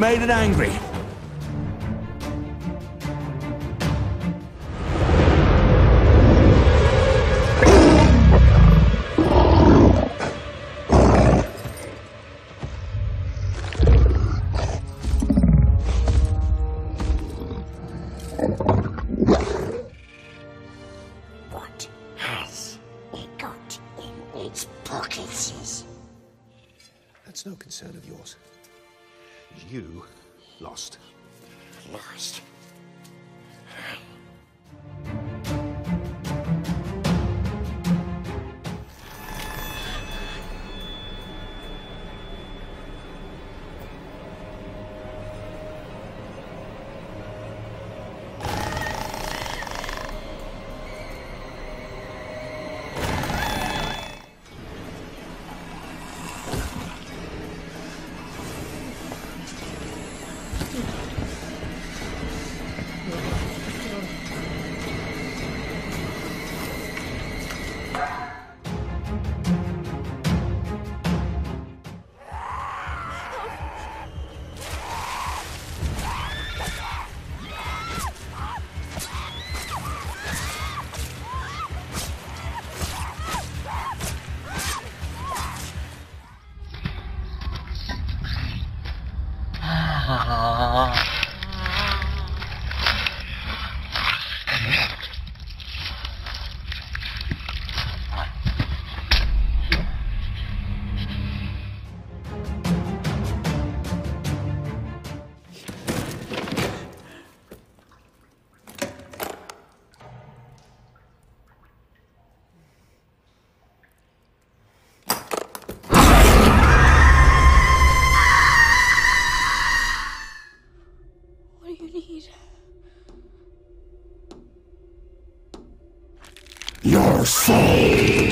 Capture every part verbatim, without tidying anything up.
afraid and angry. What has it got in its pockets? That's no concern of yours. You lost. Lost. Your soul.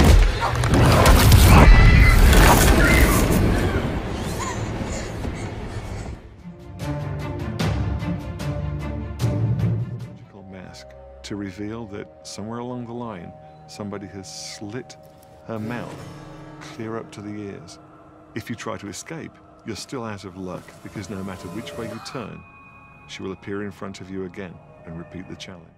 Mask to reveal that somewhere along the line somebody has slit her mouth clear up to the ears. If you try to escape, you're still out of luck, because no matter which way you turn, she will appear in front of you again and repeat the challenge.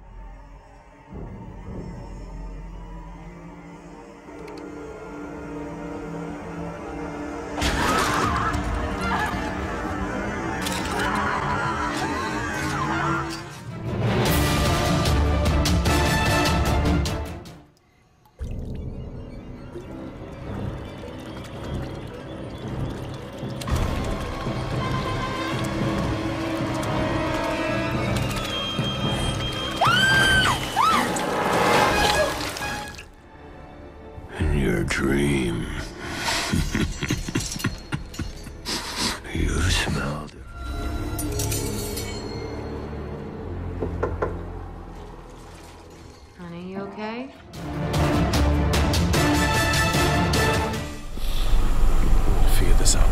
Your dream. You smelled it. Honey, you okay? We'll figure this out.